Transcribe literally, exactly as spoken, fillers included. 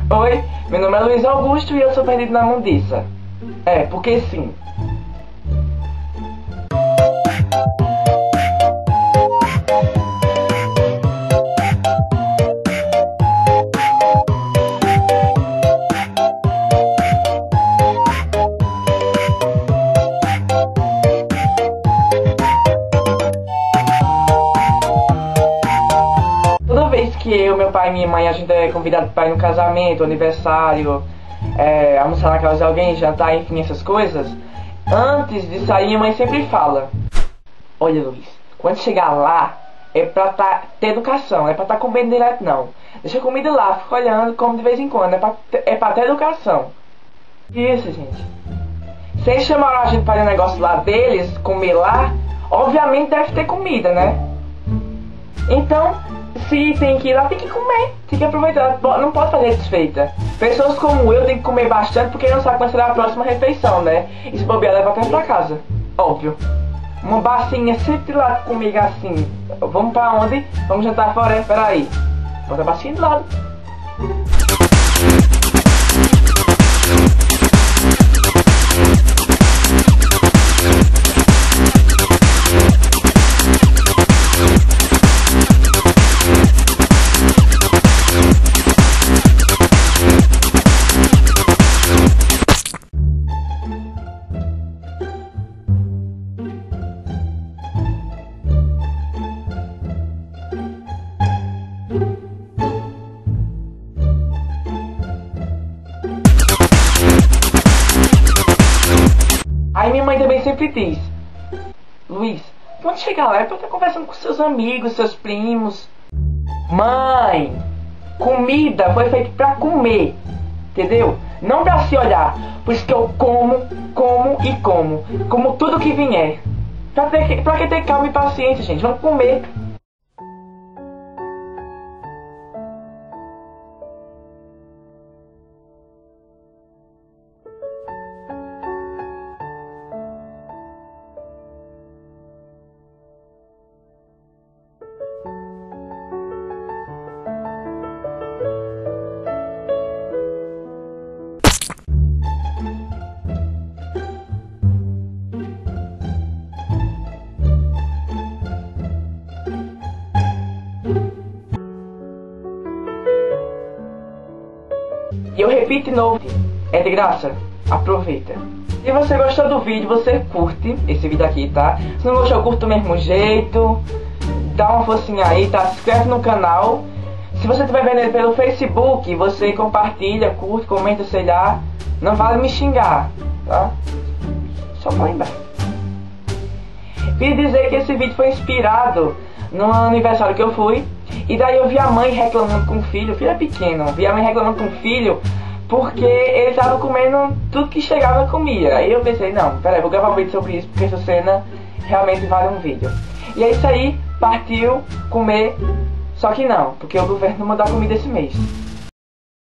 Oi, meu nome é Luiz Augusto e eu sou perdido na mundiça. É, porque sim. Toda vez que eu, meu pai e minha mãe, a gente é convidado para ir no casamento, aniversário, é, almoçar na casa de alguém, jantar, enfim, essas coisas, antes de sair, minha mãe sempre fala: olha, Luiz, quando chegar lá, é pra tá, ter educação, não é pra tá comendo direto não. Deixa a comida lá, fica olhando, come de vez em quando, é pra, é pra ter educação. Isso, gente. Se eles chamaram a gente para o negócio lá deles, comer lá, obviamente deve ter comida, né? Então, se tem que ir lá, tem que comer, tem que aproveitar, não pode fazer desfeita. Pessoas como eu tem que comer bastante porque não sabe quando será a próxima refeição, né? E se bobear, leva até pra casa, óbvio. Uma bacinha sempre lá comigo assim. Vamos pra onde? Vamos jantar fora? Peraí. Bota a bacinha de lado. Aí minha mãe também sempre diz: Luiz, quando chegar lá é pra estar conversando com seus amigos, seus primos. Mãe, comida foi feita pra comer, entendeu? Não pra se olhar. Por isso que eu como, como e como. Como tudo que vier. Pra, ter, pra que ter calma e paciência, gente? Vamos comer. E eu repito de novo, é de graça, aproveita. Se você gostou do vídeo, você curte esse vídeo aqui, tá? Se não gostou, curta do mesmo jeito. Dá uma forcinha aí, tá? Se inscreve no canal. Se você estiver vendo ele pelo Facebook, você compartilha, curte, comenta, sei lá. Não vale me xingar, tá? Só pra lembrar. Queria dizer que esse vídeo foi inspirado no aniversário que eu fui. E daí eu vi a mãe reclamando com o filho, o filho é pequeno, vi a mãe reclamando com o filho porque ele estava comendo tudo que chegava comia. Aí eu pensei, não, peraí, vou gravar um vídeo sobre isso porque essa cena realmente vale um vídeo. E é isso aí, partiu comer, só que não, porque o governo não mandou a comida esse mês.